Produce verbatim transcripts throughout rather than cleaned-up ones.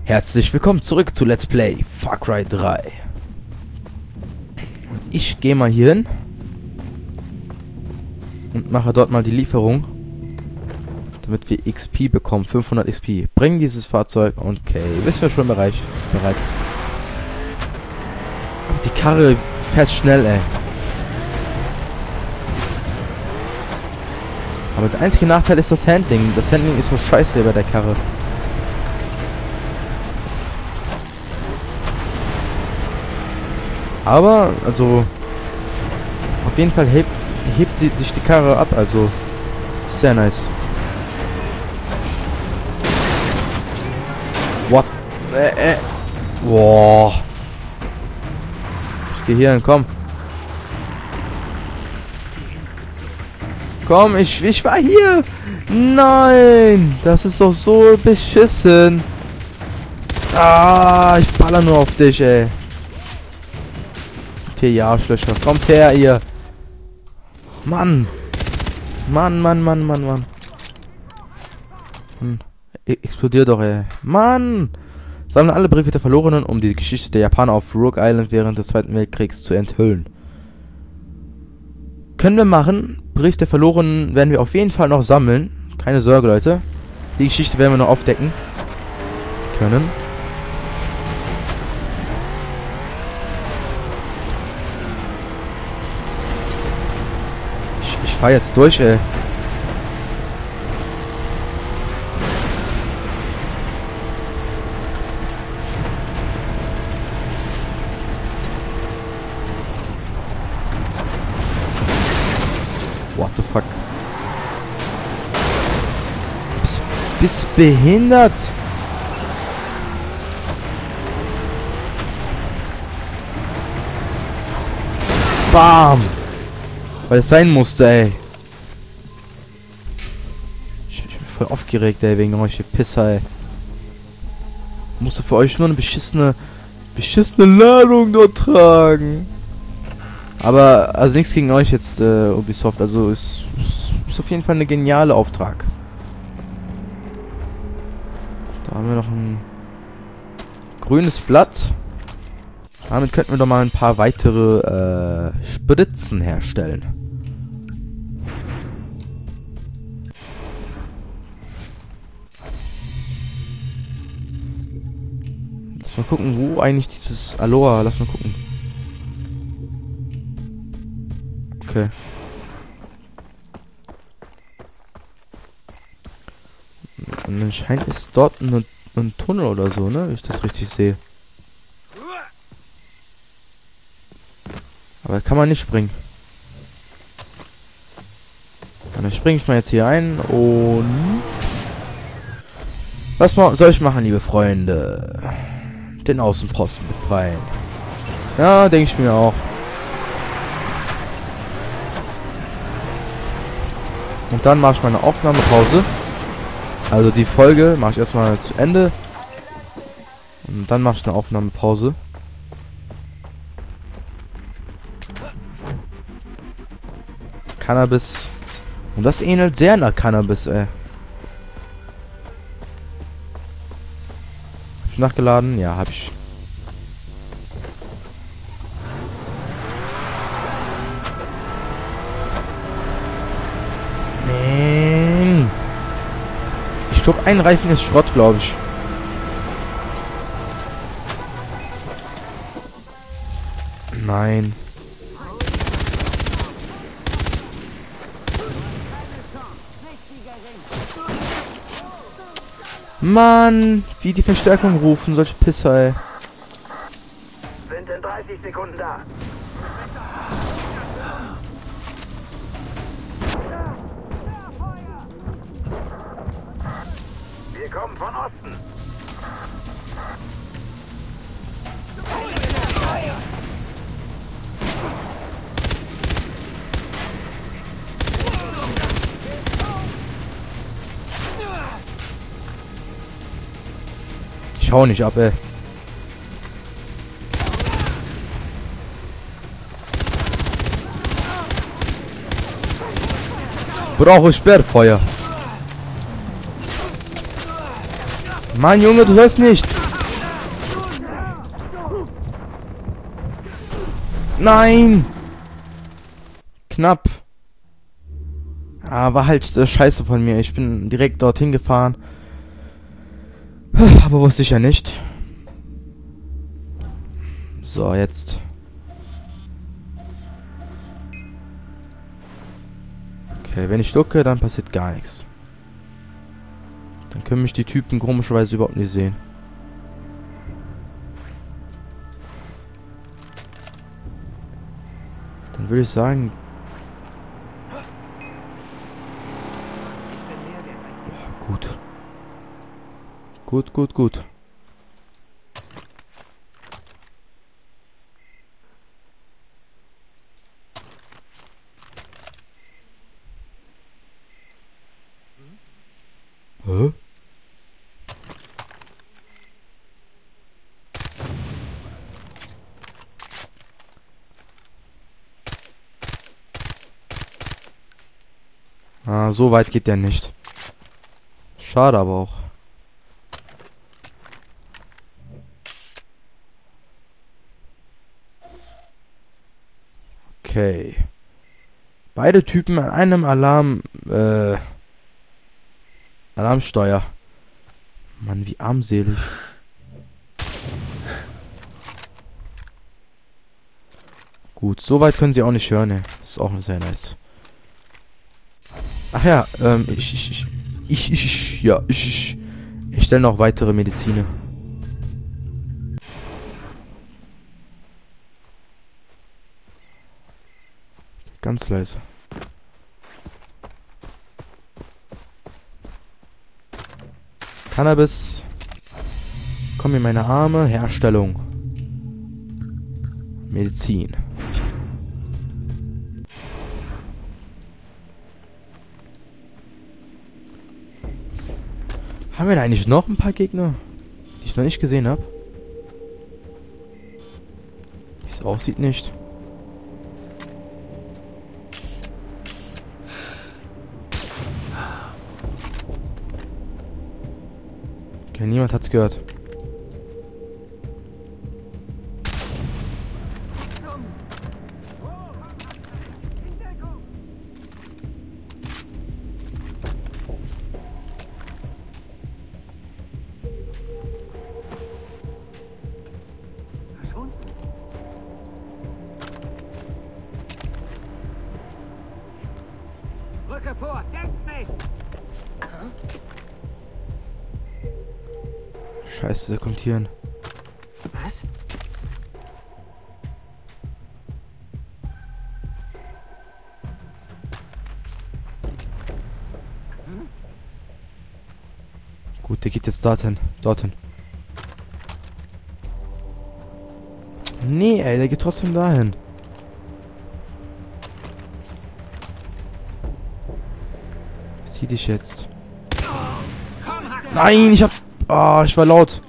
Herzlich willkommen zurück zu Let's Play Far Cry drei. Und ich gehe mal hier hin und mache dort mal die Lieferung, damit wir X P bekommen, fünfhundert X P. Bringen dieses Fahrzeug, okay, wissen wir schon im Bereich bereits. Aber die Karre fährt schnell, ey. Aber der einzige Nachteil ist das Handling. Das Handling ist so scheiße bei der Karre. Aber, also, auf jeden Fall hebt, hebt die, sich die Karre ab, also, sehr nice. What? Äh, äh. Boah. Ich geh hier hin, komm. Komm, ich, ich war hier. Nein, das ist doch so beschissen. Ah, ich baller nur auf dich, ey. Hier, ja, Arschlöcher. Kommt her, ihr. Mann. Mann, Mann, Mann, Mann, Mann. Hm. Explodiert doch, ey. Mann. Sammle alle Briefe der Verlorenen, um die Geschichte der Japaner auf Rogue Island während des Zweiten Weltkriegs zu enthüllen. Können wir machen. Brief der Verlorenen werden wir auf jeden Fall noch sammeln. Keine Sorge, Leute. Die Geschichte werden wir noch aufdecken können. Ich, ich fahr jetzt durch, ey. What the fuck? Bist, bist behindert? Bam! Weil es sein musste, ey. Ich, ich bin voll aufgeregt, ey, wegen euch, ihr Pisser, ey. Musste für euch nur eine beschissene, beschissene Ladung dort tragen. Aber, also nichts gegen euch jetzt, äh, Ubisoft, also ist, ist, ist auf jeden Fall eine geniale Auftrag. Da haben wir noch ein grünes Blatt. Damit könnten wir doch mal ein paar weitere, äh, Spritzen herstellen. Lass mal gucken, wo eigentlich dieses Aloha, lass mal gucken. Okay. Und anscheinend ist dort ein, ein Tunnel oder so, ne? Wenn ich das richtig sehe. Aber da kann man nicht springen. Und dann springe ich mal jetzt hier ein und... Was soll ich machen, liebe Freunde? Den Außenposten befreien. Ja, denke ich mir auch. Und dann mache ich meine Aufnahmepause. Also die Folge mache ich erstmal zu Ende. Und dann mache ich eine Aufnahmepause. Cannabis. Und das ähnelt sehr nach Cannabis, ey. Hab ich nachgeladen? Ja, habe ich. Ich glaube, ein Reifen ist Schrott, glaube ich. Nein. Mann, wie die Verstärkung rufen, solche Pisser, ey. Sind in dreißig Sekunden da. Wir kommen von Osten. Ich hau nicht ab, ey. Brauche Sperrfeuer. Mann, Junge, du hörst nicht. Nein! Knapp. Ah, war halt äh, scheiße von mir. Ich bin direkt dorthin gefahren. Aber wusste ich ja nicht. So, jetzt. Okay, wenn ich ducke, dann passiert gar nichts. Dann können mich die Typen komischerweise überhaupt nicht sehen. Dann würde ich sagen... Oh, gut. Gut, gut, gut. Hä? Ah, so weit geht der nicht. Schade aber auch. Okay. Beide Typen an einem Alarm, äh... Alarmsteuer. Mann, wie armselig. Gut, so weit können sie auch nicht hören, ne? Das ist auch sehr nice. Ach ja, ähm, ich, ich, ich, ich, ich, ich ja, ich, ich, ich stelle noch weitere Medizine. Ganz leise. Cannabis. Komm in meine Arme. Herstellung. Medizin. Haben wir da eigentlich noch ein paar Gegner, die ich noch nicht gesehen habe? Wie es aussieht, nicht. Okay, niemand hat's gehört. Rücke vor, denkt nicht! Scheiße, der kommt hier hin. Was? Gut, der geht jetzt dorthin. Dorthin. Nee, ey, der geht trotzdem dahin. Sieh dich jetzt. Nein, ich hab... Ah, ich war laut.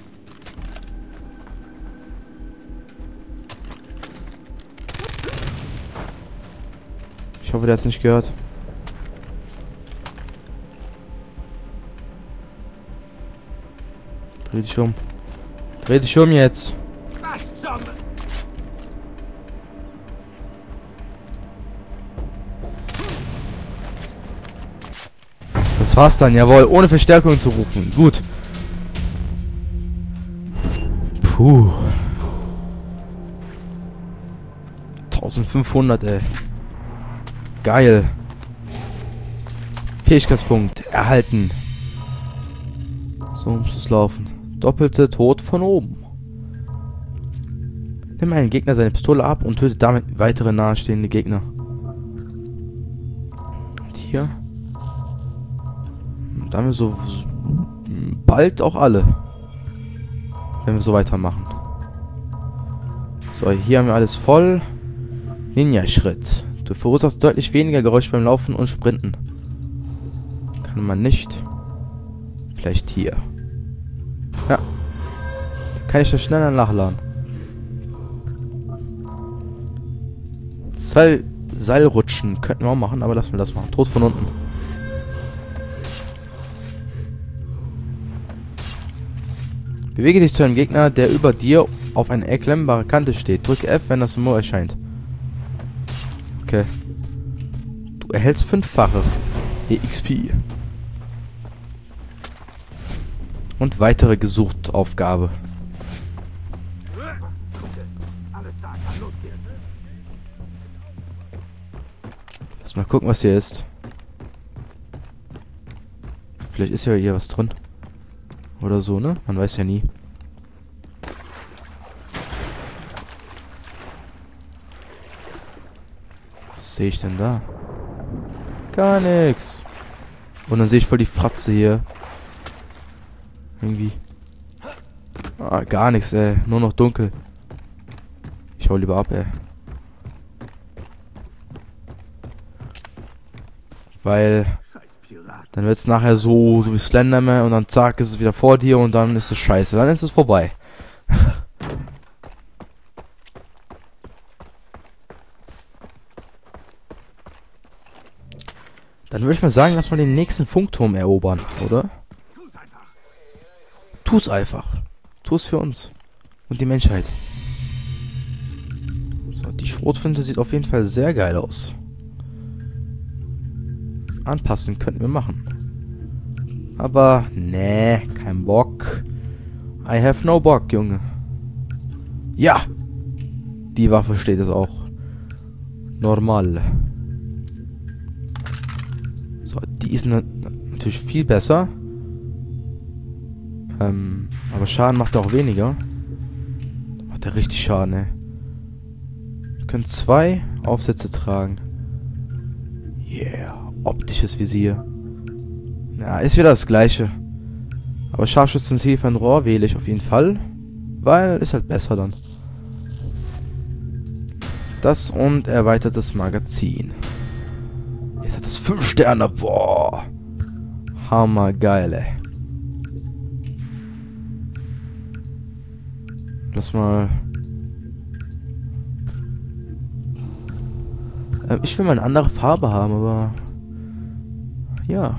Ich hoffe, der hat's nicht gehört. Dreh dich um. Dreh dich um jetzt. Was zum... Das war's dann, jawohl. Ohne Verstärkung zu rufen. Gut. Puh. eintausendfünfhundert, ey. Geil. Fähigkeitspunkt erhalten. So muss es laufen. Doppelte Tod von oben. Nimm einen Gegner seine Pistole ab und tötet damit weitere nahestehende Gegner. Und hier. Und dann wir so bald auch alle. Wenn wir so weitermachen. So, hier haben wir alles voll. Ninja-Schritt. Du verursachst deutlich weniger Geräusch beim Laufen und Sprinten. Kann man nicht. Vielleicht hier. Ja. Kann ich das schneller nachladen. Seil, Seilrutschen könnten wir auch machen, aber lassen wir das machen. Tod von unten. Bewege dich zu einem Gegner, der über dir auf eine erklemmbare Kante steht. Drücke F, wenn das Symbol erscheint. Okay. Du erhältst fünffache E X P. Und weitere Gesuchtaufgabe. Lass mal gucken, was hier ist. Vielleicht ist ja hier was drin. Oder so, ne? Man weiß ja nie. Was sehe ich denn da? Gar nichts. Und dann sehe ich voll die Fratze hier. Irgendwie. Ah, gar nichts, ey. Nur noch dunkel. Ich hau lieber ab, ey. Weil dann wird es nachher so, so wie Slenderman und dann zack, ist es wieder vor dir und dann ist es scheiße. Dann ist es vorbei. Dann würde ich mal sagen, lass mal den nächsten Funkturm erobern, oder? Tu's einfach. Tu's für uns. Und die Menschheit. So, die Schrotflinte sieht auf jeden Fall sehr geil aus. Anpassen könnten wir machen. Aber, nee, kein Bock. I have no Bock, Junge. Ja! Die Waffe steht es auch. Normal. So, die ist na natürlich viel besser. Ähm, aber Schaden macht er auch weniger. Macht er richtig Schaden, ey. Wir können zwei Aufsätze tragen. Yeah. Optisches Visier. Ja, ist wieder das gleiche. Aber Scharfschützenziel für ein Rohr wähle ich auf jeden Fall. Weil ist halt besser dann. Das und erweitertes Magazin. Jetzt hat es fünf Sterne. Boah. Hammergeil, ey. Lass mal. Ähm, ich will mal eine andere Farbe haben, aber. Ja.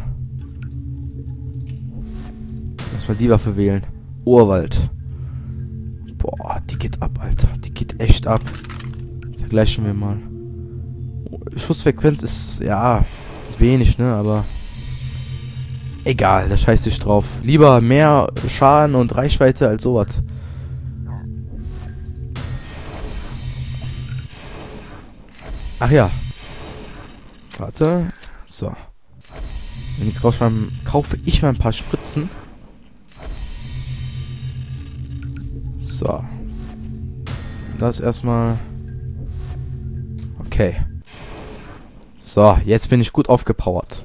Lass mal die Waffe wählen. Urwald. Boah, die geht ab, Alter. Die geht echt ab. Vergleichen wir mal. Schussfrequenz ist, ja, wenig, ne, aber... Egal, da scheiß ich drauf. Lieber mehr Schaden und Reichweite als sowas. Ach ja. Warte. So. Und jetzt kaufe ich, mal, kaufe ich mal ein paar Spritzen. So. Das erstmal. Okay. So, jetzt bin ich gut aufgepowert.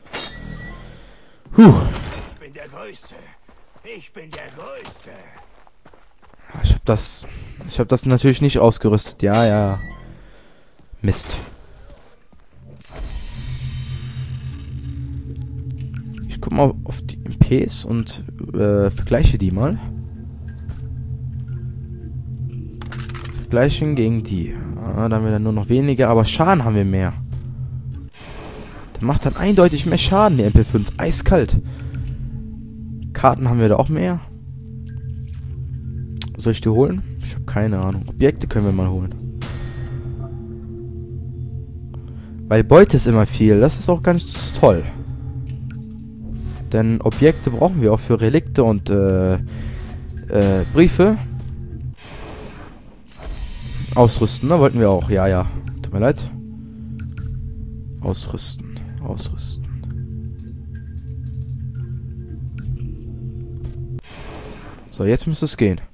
Puh. Ich bin der Größte. Ich bin der Größte. Ich habe das. Ich habe das natürlich nicht ausgerüstet. Ja, ja. Mist. Ich guck mal auf die M Ps und äh, vergleiche die mal. Vergleichen gegen die. Ah, da haben wir dann nur noch weniger, aber Schaden haben wir mehr. Der macht dann eindeutig mehr Schaden, die M P fünf. Eiskalt. Karten haben wir da auch mehr. Soll ich die holen? Ich habe keine Ahnung. Objekte können wir mal holen. Weil Beute ist immer viel. Das ist auch ganz toll. Denn Objekte brauchen wir auch für Relikte und äh, äh, Briefe. Ausrüsten, da wollten wir auch. Ja, ja. Tut mir leid. Ausrüsten. Ausrüsten. So, jetzt müsste es gehen.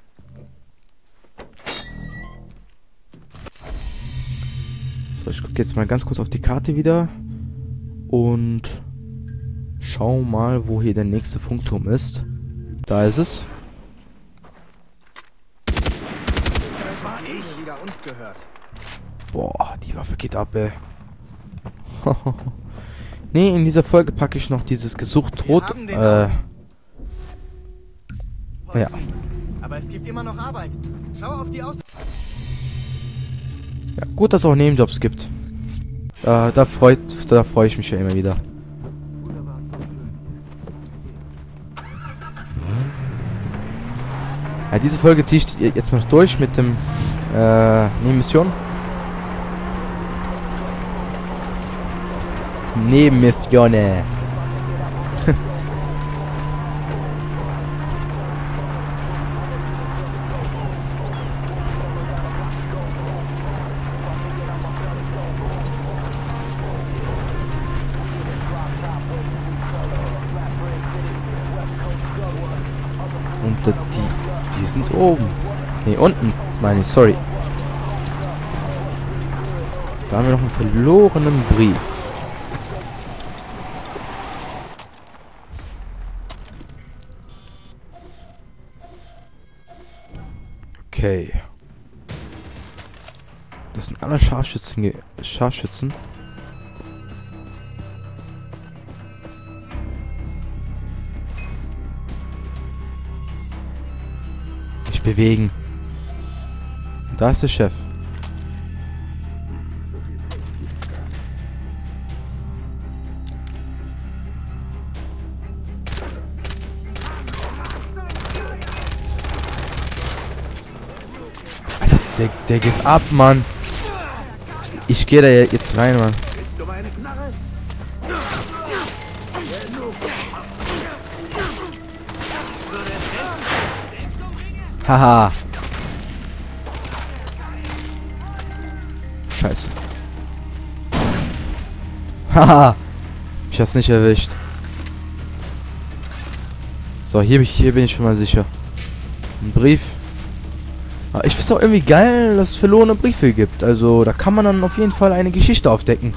So, ich gucke jetzt mal ganz kurz auf die Karte wieder. Und schau mal, wo hier der nächste Funkturm ist. Da ist es. Boah, die Waffe geht ab, ey. Nee, in dieser Folge packe ich noch dieses Gesucht Rot. Äh. Ja. Aber es gibt immer noch Arbeit. Schau auf die Aus. Ja, gut, dass es auch Nebenjobs gibt. Äh, da freut, da freue ich mich ja immer wieder. Ja, diese Folge ziehe ich jetzt noch durch mit dem äh, Nebenmission. Nebenmissione. Und die, die sind oben. Ne, unten, meine ich, sorry. Da haben wir noch einen verlorenen Brief. Okay. Das sind alle Scharfschützen. ge- Scharfschützen. Nicht bewegen. Da ist der Chef. Alter, der, der geht ab, Mann. Ich gehe da jetzt rein, Mann. Haha. Scheiße. Haha. Ich hab's nicht erwischt. So, hier, hier bin ich schon mal sicher. Ein Brief. Aber ich find's auch irgendwie geil, dass es verlorene Briefe gibt. Also, da kann man dann auf jeden Fall eine Geschichte aufdecken.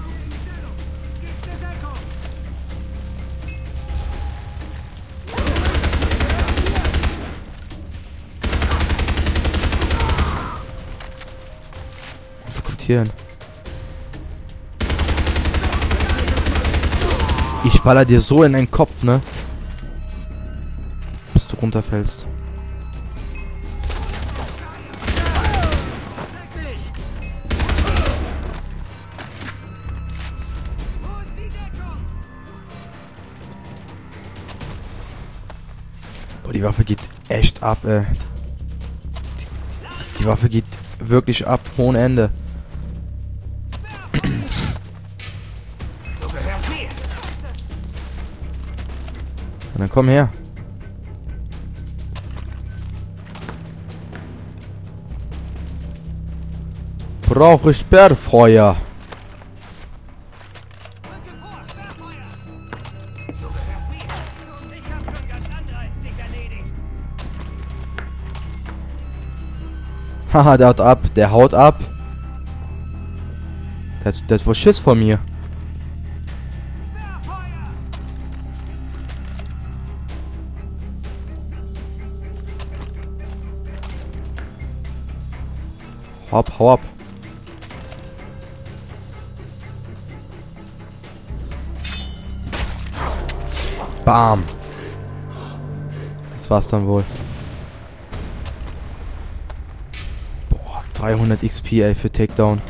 Hier. Ich baller dir so in den Kopf, ne? Bis du runterfällst. Boah, die Waffe geht echt ab, ey. Die, die Waffe geht wirklich ab, ohne Ende. Und dann komm her. Brauche ich Sperrfeuer. Haha, der haut ab. Der haut ab. Der, der hat wohl Schiss vor mir. Hau ab, hau ab. Bam. Das war's dann wohl. Boah, dreihundert X P, ey, für Takedown.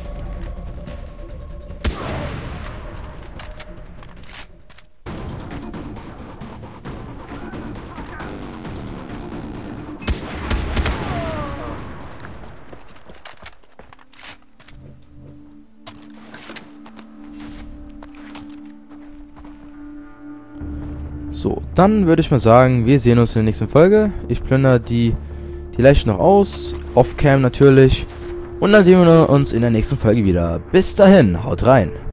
So, dann würde ich mal sagen, wir sehen uns in der nächsten Folge. Ich plündere die, die Leiche noch aus, off-cam natürlich. Und dann sehen wir uns in der nächsten Folge wieder. Bis dahin, haut rein.